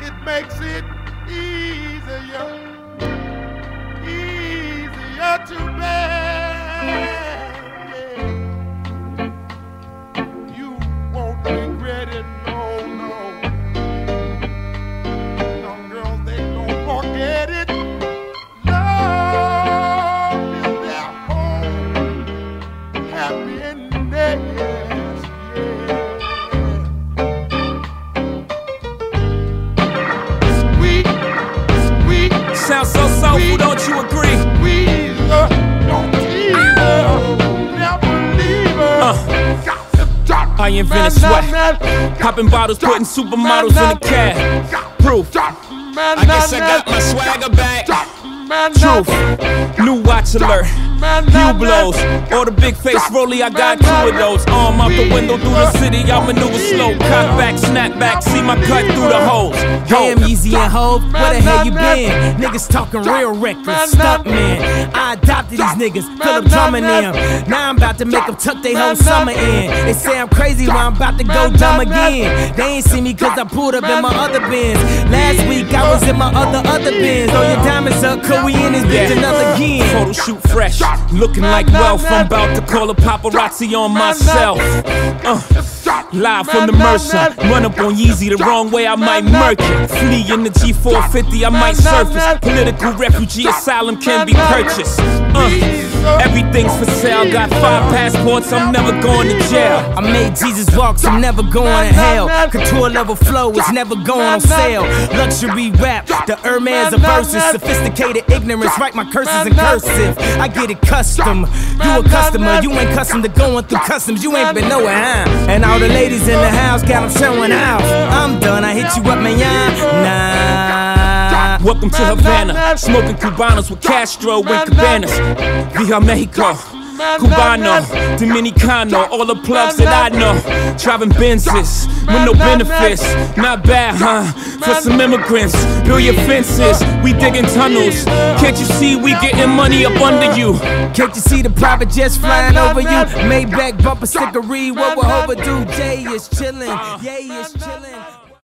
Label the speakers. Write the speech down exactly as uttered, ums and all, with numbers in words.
Speaker 1: it makes it easier, easier to bear. You won't regret it, no, no. Young girls, they don't forget it. Love is their home, happiness, yeah. Sweet, sweet.
Speaker 2: Sounds so soulful, don't you agree?
Speaker 1: Squeezer, don't leave her, never leave her.
Speaker 2: Uh. I invented sweat, popping bottles, putting supermodels in the cab. Proof, I guess I got my swagger back. Truth, new watch alert, Hublots, or the big face rollie, I got two of those. Arm out the window through the city, I maneuver slow. Cock back, snap back, see my cut through the holes.
Speaker 3: Damn, Yeezy and Hov, where the hell you been? Niggas talking real reckless, stunt man. I adopted these niggas, Philip drumming them. Now I'm about to make them tuck their whole summer in. They say I'm crazy, but I'm about to go dumb again. They ain't see me cause I pulled up in my other Benz. Last week I was in my other, other Benz. Throw your diamonds up, cause we in this bitch another again.
Speaker 2: Photo shoot fresh, looking like wealth. I'm about to call a paparazzi on myself. Uh, live from the Mercer, run up on Yeezy the wrong way, I might murk it. Flee in the G four fifty, I might surface. Political refugee asylum can be purchased. Uh, everything's for sale, got five passports, I'm never going to jail.
Speaker 3: I made Jesus walk, so I'm never going to hell. Couture level flow is never going on sale. Luxury rap, the Hermes of verses. Sophisticated ignorance, write my curses in cursive. I get it custom, you a customer. You ain't custom to going through customs, you ain't been nowhere, huh? And all the ladies in the house got them showing out. I'm done, I hit you up, man, nah.
Speaker 2: Welcome to Havana, smoking Cubanos with Castro and Cabanas. Via Mexico, Cubano, Dominicano, all the plugs that I know. Driving Benzes with no benefits, not bad, huh? For some immigrants, build your fences, we digging tunnels. Can't you see we getting money up under you?
Speaker 3: Can't you see the private jets flying over you? Maybach bumper stickery, what we're overdue. Jay is chillin', Ye is chillin'.